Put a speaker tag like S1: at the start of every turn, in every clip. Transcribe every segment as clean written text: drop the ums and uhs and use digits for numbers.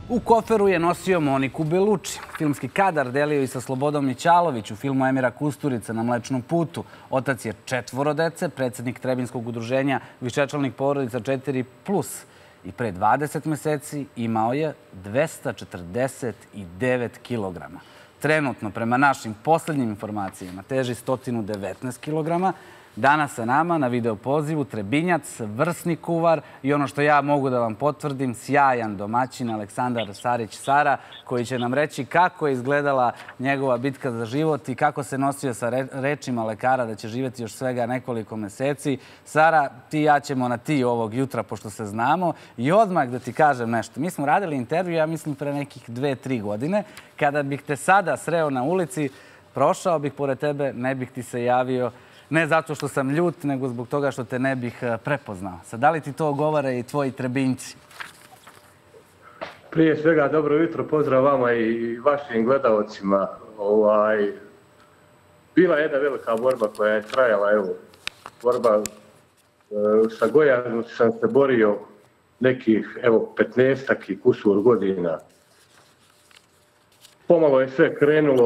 S1: U koferu je nosio Moniku Belucci. Filmski kadar delio i sa Slobodom Mićalović u filmu Emira Kusturice Na Mlečnom putu. Otac je 4 dece, predsjednik Trebinskog udruženja višečlanih porodica 4+. I pre 20 meseci imao je 249 kilograma. Trenutno, prema našim poslednjim informacijama, teži 119 kilograma. Danas sa nama na video pozivu Trebinjac, vrsni kuvar i ono što ja mogu da vam potvrdim, sjajan domaćin Aleksandar Sarić Sara, koji će nam reći kako je izgledala njegova bitka za život i kako se nosio sa rečima lekara da će živjeti još svega nekoliko meseci. Sara, ti i ja ćemo na ti ovog jutra, pošto se znamo. I odmah da ti kažem nešto. Mi smo radili intervju, ja mislim, pre nekih 2-3 godine. Kada bih te sada sreo na ulici, prošao bih pored tebe, ne bih ti se javio. Ne zato što sam ljut, nego zbog toga što te ne bih prepoznao. Sad, da li ti to govore i tvoji Trebinjci?
S2: Prije svega, dobro jutro, pozdrav vama i vašim gledalcima. Bila je jedna velika borba koja je trajala, borba sa gojaznosti sam se borio nekih, 15-ak i kusur godina. Pomalo je sve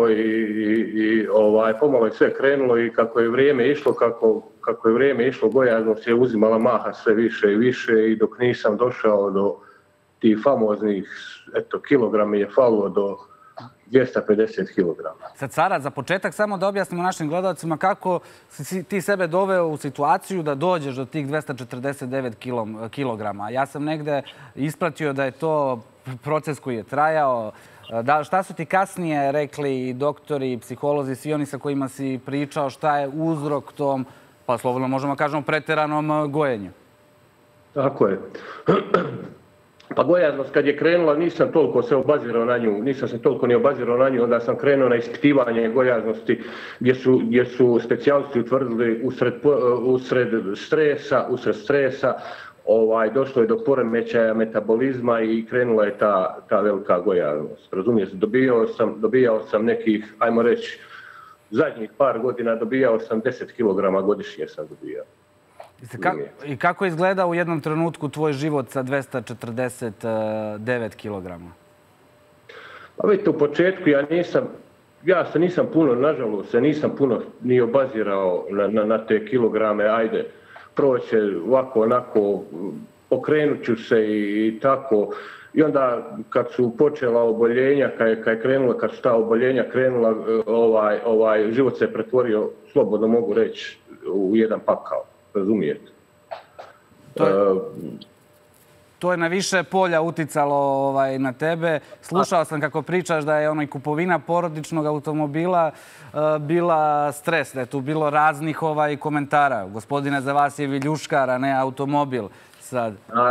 S2: krenulo i kako je vrijeme išlo, gojaznost je uzimala maha sve više i više i dok nisam došao do tih famoznih, kilograma je falilo do 250 kilograma.
S1: Sad, Sara, za početak samo da objasnimo našim gledalcima kako si ti sebe doveo u situaciju da dođeš do tih 249 kilograma. Ja sam negde ispratio da je to proces koji je trajao. Šta su ti kasnije rekli i doktori, i psiholozi, svi oni sa kojima si pričao, šta je uzrok tom, pa slobodno možemo kažemo, preteranom gojenju?
S2: Tako je. Pa gojaznost kad je krenula nisam toliko se obazirao na nju, onda sam krenuo na ispitivanje gojaznosti gdje su specijalisti utvrdili usred stresa, došlo je do poremećaja metabolizma i krenula je ta velika gojaznost. Razumijete, dobijao sam nekih, ajmo reći, zadnjih par godina dobijao sam 10 kilograma godišnje sam dobijao.
S1: I kako je izgledao u jednom trenutku tvoj život sa 249 kilograma?
S2: Pa vidite, u početku ja se nisam puno, nažalost, nisam puno ni obazirao na te kilograme, ajde. Proće ovako, onako, pokrenut ću se i tako. I onda kad su počela oboljenja, kad su ta oboljenja krenula, život se pretvorio, slobodno mogu reći, u jedan pakao. Razumijete?
S1: To je na više polja uticalo na tebe. Slušao sam kako pričaš da je kupovina porodičnog automobila bila stres, da je tu bilo raznih komentara. Gospodine, za vas je viljuškar, a ne automobil sad.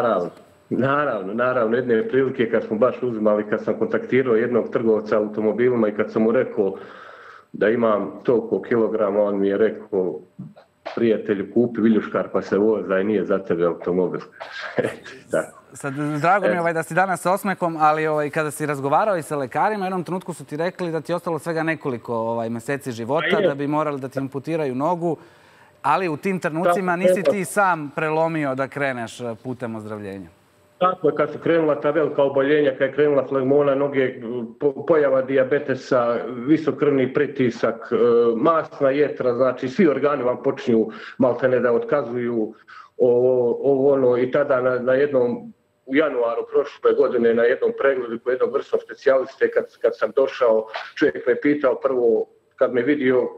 S2: Naravno. Jedne prilike kad smo baš uzimali, kad sam kontaktirao jednog trgovca automobilima i kad sam mu rekao da imam toliko kilograma, on mi je rekao: prijatelju, kupi viljuškar pa se voza i nije za tebe automobil.
S1: Sad, drago mi je da si danas sa osmehom, ali kada si razgovarao i sa lekarima, u jednom trenutku su ti rekli da ti je ostalo svega nekoliko meseci života, da bi morali da ti amputiraju nogu, ali u tim trenucima nisi ti sam prelomio da kreneš putem ozdravljenja.
S2: Tako je, kad su krenula ta velika oboljenja, kad je krenula flegmona noge, pojava dijabetesa, visok krvni pritisak, masna jetra, znači svi organi vam počinju maltene da otkazuju i tada na jednom, u januaru prošle godine, na jednom pregledu kod jednog vrsnog specijaliste, kad sam došao, čovjek me pitao prvo, kad me vidio,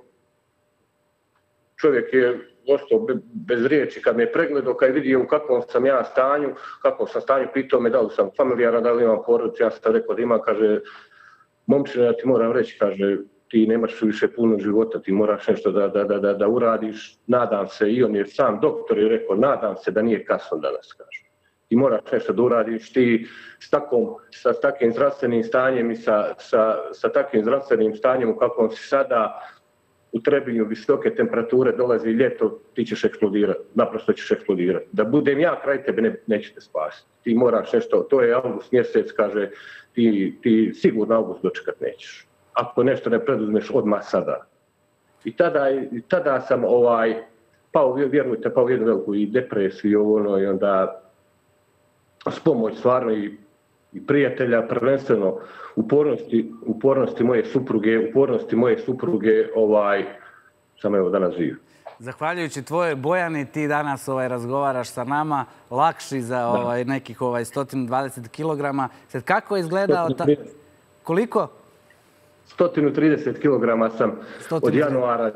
S2: čovjek je ostao bez riječi, kad me je pregledao, kad je vidio u kakvom sam stanju, pitao me da li sam familijaran, da li imam porodicu, ja sam rekao da imam, kaže, momčina, ja ti moram reći, kaže, ti nemaš više puno života, ti moraš nešto da uradiš, nadam se, i on je sam doktor je rekao, nadam se da nije kasno danas, kaže. Ti moraš nešto da uradiš, ti sa takvim zdravstvenim stanjem i sa takvim zdravstvenim stanjem u kakvom si sada, u Trebinju visoke temperature, dolazi ljeto, ti ćeš eksplodirati, naprosto ćeš eksplodirati. Da budem ja kraj tebe, nećete spasiti. Ti moraš nešto, to je avgust mjesec, kaže, ti sigurno avgust dočekat nećeš. Ako nešto ne preduzmeš odmah sada. I tada sam pao, vjerujte, u jednu veliku i depresiju i onda s pomoć stvarno i i prijatelja, prvenstveno upornosti moje supruge, sam evo danas živ.
S1: Zahvaljujući tvojoj Bojani, ti danas razgovaraš sa nama, lakši za nekih 120 kilograma. Sad, kako je izgledao... Koliko?
S2: 130 kilograma sam od januara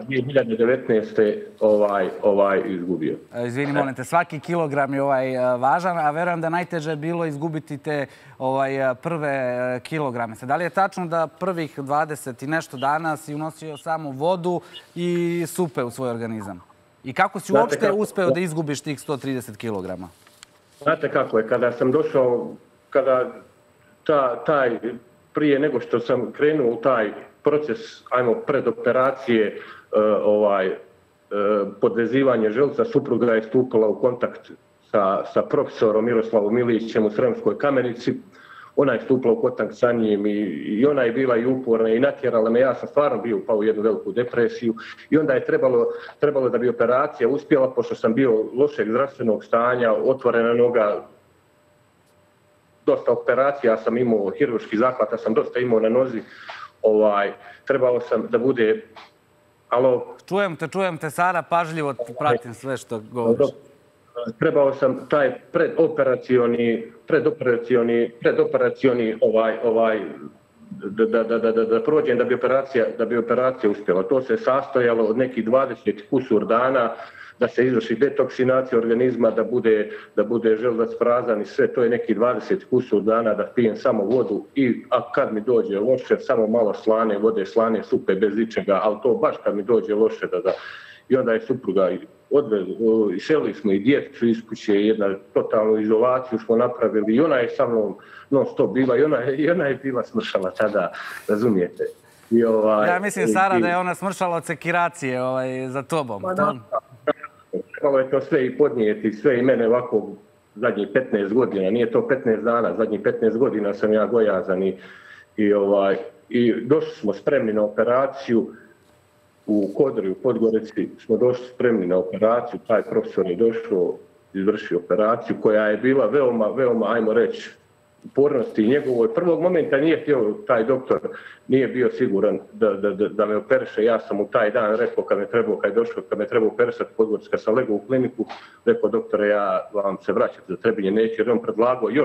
S2: 2019. Izgubio.
S1: Izvini, molim te, svaki kilogram je važan, a verujem da najteže je bilo izgubiti te prve kilograme. Da li je tačno da prvih 20 i nešto dana si unosio samo vodu i supe u svoj organizam? I kako si uopšte uspeo da izgubiš tih 130 kilograma?
S2: Znate kako je, kada sam došao, prije nego što sam krenuo u taj proces, predoperacije, podvezivanje želuca, supruga je stupila u kontakt sa profesorom Miroslavom Milićem u Sremskoj Kamenici. Ona je stupila u kontakt sa njim i ona je bila i uporna i natjerala me. Ja sam stvarno bio upao u jednu veliku depresiju i onda je trebalo da bi operacija uspjela, pošto sam bio lošeg zdravstvenog stanja, otvorena noga, dosta operacija sam imao, hirurških zahvata sam dosta imao na nozi. Trebalo sam da bude... Alo?
S1: Čujem te, Sara, pažljivo pratim sve što govoriš.
S2: Trebao sam taj predoperacioni da prođem da bi operacija uspjela. To se sastojalo od nekih 20 kusur dana, da se izvrši detoksinacija organizma, da bude želudac prazan i sve. To je nekih 20 kusur dana da pijem samo vodu a kad mi dođe loše, samo malo slane vode, slane supe bez ičega, ali to baš kad mi dođe loše I onda je supruga iselili smo i djecu iz kuće, jedna totalnu izolaciju smo napravili i ona je sa mnom non stop bila i ona je bila smršala tada, razumijete.
S1: Ja mislim, Sara, da je ona smršala od sekiracije za tobom.
S2: Trebalo je to sve i podnijeti, sve i mene ovako zadnjih 15 godina, nije to 15 dana, zadnjih 15 godina sam ja gojazan i došli smo spremni na operaciju u Kodri, u Podgorici smo došli spremni na operaciju, taj profesor je došao, izvršio operaciju koja je bila veoma, ajmo reći, upornosti njegovoj. Prvog momenta nije htio taj doktor, nije bio siguran da me operiše. Ja sam mu taj dan rekao kad me trebao operisati Podgorica, kad sam legao u kliniku, rekao doktore, ja vam se vraćam za Trebinje, neću, jer on predlagao još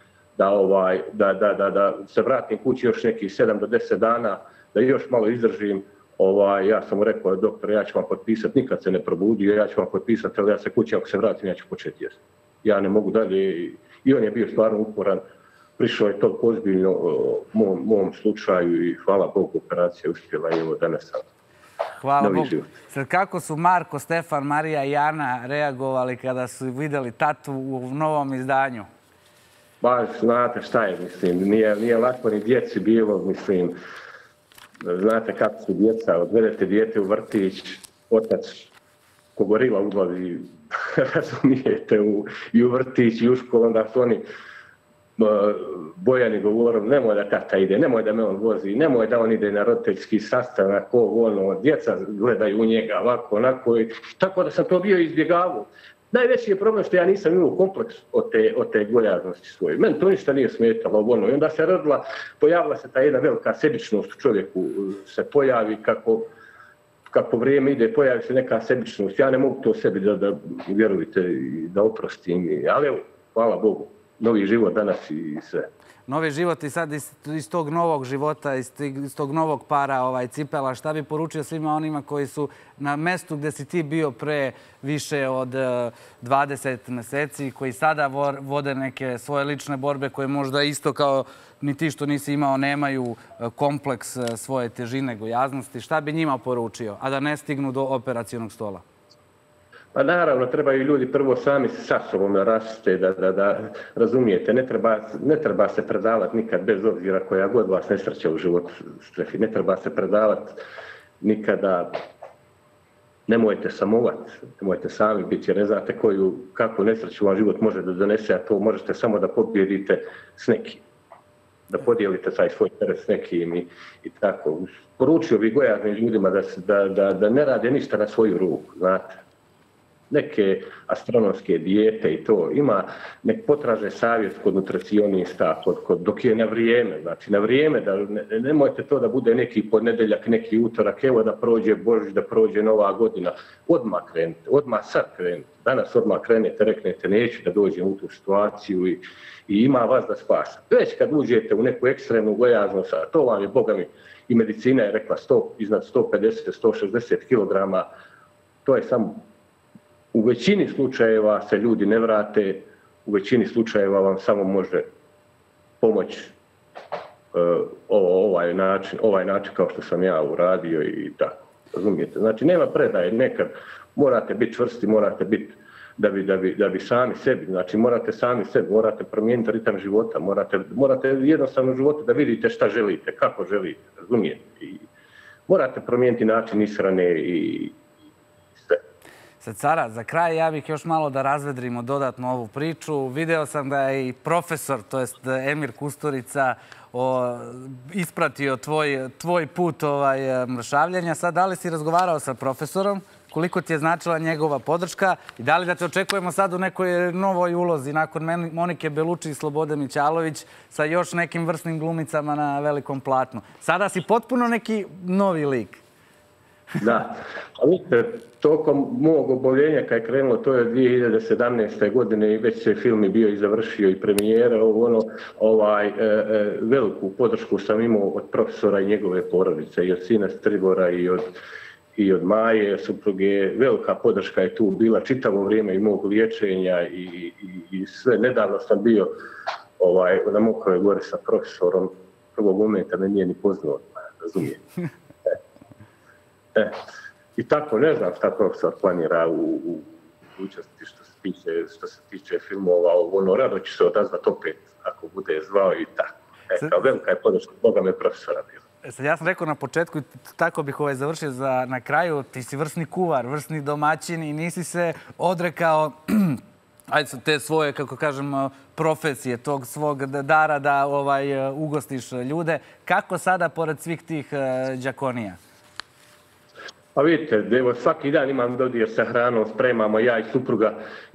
S2: da se vratim kući još nekih 7 do 10 dana, da još malo izdržim. Ja sam mu rekao, doktore, ja ću vam potpisati, nikad se ne probudio, ja ću vam potpisati, ali ja se kući, ako se vratim, ja ću početi jesti. Ja ne mogu dalje. I on je bio stvarno uporan. Prišao je toliko ozbiljno mom slučaju i hvala Bogu, operacija uspjela i evo danas sam.
S1: Hvala Bogu. Sad, kako su Marko, Stefan, Marija i Ana reagovali kada su vidjeli tatu u novom izdanju?
S2: Baš znate šta je, mislim, nije lako ni djeci bilo, mislim. Znate kako su djeca, odvedete dijete u vrtić, otac ko gorila ulazi, razumijete, i u vrtić i u školu, onda su oni Bojani govorom, nemoj da tata ide, nemoj da me on vozi, nemoj da on ide na roditeljski sastanak, djeca gledaju u njega ovako, onako, tako da sam to bio izbjegavao. Najveći je problem što ja nisam imao kompleks od te gojaznosti svoje. Meni to ništa nije smetalo. I onda se pojavila se ta jedna velika sebičnost u čovjeku, se pojavi kako vrijeme ide, pojavi se neka sebičnost. Ja ne mogu to sebi da vjerujte, da oprostim. Ali evo, hvala Bogu, novi život danas i sve.
S1: Novi život i sad iz tog novog života, iz tog novog para cipela, šta bi poručio svima onima koji su na mestu gdje si ti bio pre više od 20 mjeseci, koji sada vode neke svoje lične borbe koje možda isto kao ni ti što nisi imao nemaju kompleks svoje težine, gojaznosti. Šta bi njima poručio, a da ne stignu do operacionog stola?
S2: Pa naravno, trebaju ljudi prvo sami sa sobom raste, da razumijete, ne treba se predavati nikad bez obzira koja god vas nesreća u životu strefi. Ne treba se predavati nikada, nemojte samovati, nemojte sami biti jer ne znate kakvu nesreću vam život može da donese, a to možete samo da pobjedite s nekim. Da podijelite taj svoj teret s nekim i tako. Poručio bih gojaznim ljudima da ne rade ništa na svoju ruku, znate. neke astronomske dijete i to ima, nek potraže savjet kod nutricionista, dok je na vrijeme. Znači, na vrijeme, da nemojte to da bude neki ponedjeljak, neki utorak, evo da prođe Božić, da prođe Nova godina. Odmah krenite, odmah sad krenite. Danas odmah krenete, reknete neću da dođem u tu situaciju i ima vas da spasa. Već kad uđete u neku ekstremnu gojaznost, a to vam je, Boga mi, i medicina je rekla iznad 150-160 kg, to je samo, u većini slučajeva se ljudi ne vrate, u većini slučajeva vam samo može pomoći ovaj način kao što sam ja uradio i tako, razumijete. Znači nema predaje, nekad morate biti čvrsti, morate biti da bi sami sebi, znači morate promijeniti ritam života, morate jednostavno u životu da vidite šta želite, kako želite, razumijete. I morate promijeniti način ishrane i sve.
S1: Sad, Sara, za kraj ja bih još malo da razvedrimo dodatno ovu priču. Video sam da je i profesor, to jest Emir Kusturica, ispratio tvoj put mršavljenja. Sad, da li si razgovarao sa profesorom? Koliko ti je značila njegova podrška i da li da te očekujemo sad u nekoj novoj ulozi nakon Monike Beluči i Slobode Mićalović sa još nekim vrsnim glumicama na velikom platnu? Sada si potpuno neki novi lik.
S2: Da, a vidite, tokom mog oboljenja kad je krenulo, to je 2017. godine i već se film je bio i završio i premijera, veliku podršku sam imao od profesora i njegove porodice, i od sina Stribora i od Maje, supruge. Velika podrška je tu bila čitavo vrijeme i mog liječenja i sve. Nedavno sam bio na Mokroj Gori sa profesorom, prvog momenta me nije ni poznao, razumije. I tako, ne znam šta profesor planira u budućnosti što se tiče filmova, rado ću se odazvati opet ako bude zvao i tako. Velika je podrška, Boga me profesora bila.
S1: Sad, ja sam rekao na početku i tako bih završio na kraju, ti si vrsni kuvar, vrsni domaćin i nisi se odrekao te svoje, kako kažem, profesije, tog svog dara da ugostiš ljude. Kako sada, pored svih tih đakonija?
S2: Pa vidite, evo svaki dan imam dodir sa hranom, spremamo ja i supruga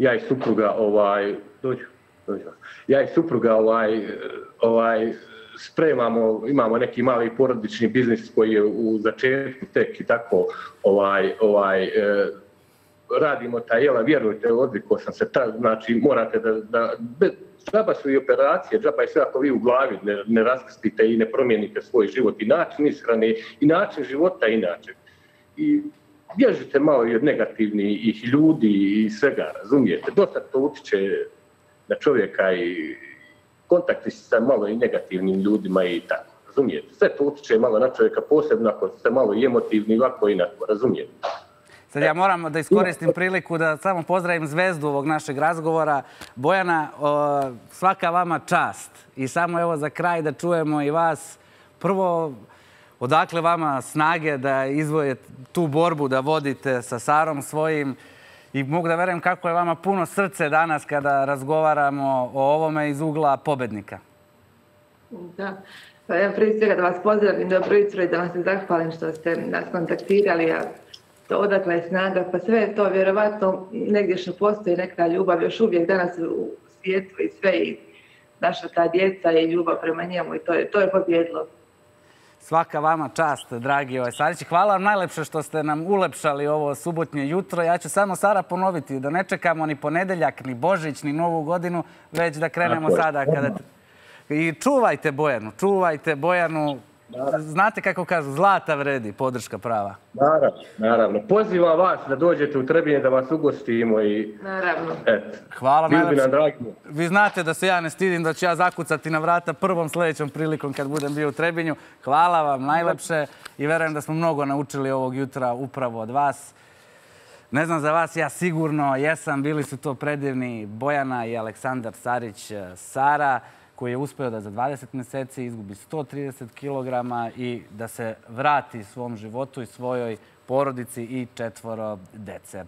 S2: spremamo, imamo neki mali porodični biznis koji je u začetku tek i tako radimo ta jela, vjerujte, odvikao sam se, znači morate da džaba su i operacije, džaba je sve ako vi u glavi ne raskrstite i ne promijenite svoj život i način ishrane i način života inače. I bježite malo i od negativnih ljudi i svega, razumijete, dosta to utiče na čovjeka i kontakti sa malo i negativnim ljudima i tako, razumijete. Sve to utiče malo na čovjeka, posebno ako ste malo i emotivni, ovako i inako, razumijete.
S1: Sad ja moram da iskoristim priliku da samo pozdravim zvezdu ovog našeg razgovora. Bojana, svaka vama čast. I samo evo za kraj da čujemo i vas. Prvo, odakle vama snage da izvojete tu borbu, da vodite sa Sarom svojim. I mogu da verujem kako je vama puno srce danas kada razgovaramo o ovome iz ugla pobednika.
S3: Da, pa ja prije svega da vas pozdravim, dobro jutro i da vam se zahvalim što ste nas kontaktirali. Odakle je snaga, pa sve je to vjerovatno negdje što postoji neka ljubav još uvijek danas u svijetu i sve i naša ta djeca i ljubav prema njemu i to je pobjedilo.
S1: Svaka vama čast, dragi Sarići. Hvala vam najlepše što ste nam ulepšali ovo subotnje jutro. Ja ću samo, Sara, ponoviti da ne čekamo ni ponedeljak, ni Božić, ni Novu godinu, već da krenemo sada. I čuvajte Bojanu. Znate kako kažu, zlata vredi, podrška prava.
S2: Naravno. Pozivam vas da dođete u Trebinje da vas ugostimo i...
S3: Naravno.
S1: Hvala najlepše. Vi znate da se ja ne stidim da ću ja zakucati na vrata prvom sljedećom prilikom kad budem bio u Trebinju. Hvala vam najlepše i verujem da smo mnogo naučili ovog jutra upravo od vas. Ne znam za vas, ja sigurno jesam. Bili su to predivni Bojana i Aleksandar Sarić, Sara, koji je uspio da za 20 mjeseci izgubi 130 kg i da se vrati svom životu i svojoj porodici i 4 dece.